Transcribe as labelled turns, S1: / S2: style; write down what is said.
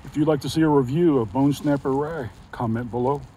S1: If you'd like to see a review of Bone Snapper Rye, comment below.